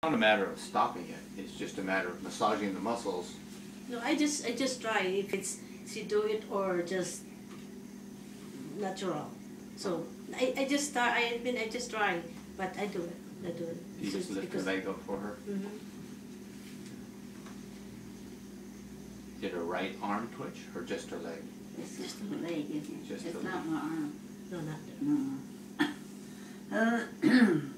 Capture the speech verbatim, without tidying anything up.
Not a matter of stopping it, it's just a matter of massaging the muscles. No, I just I just try if it's she do it or just natural. So I, I just start. I mean I just try, but I do it. I do it. You So just it's lift her because- leg up for her. Mhm. Did her right arm twitch or just her leg? It's just a leg, isn't it? Just It's a not leg. my arm. No, not that. No. Uh,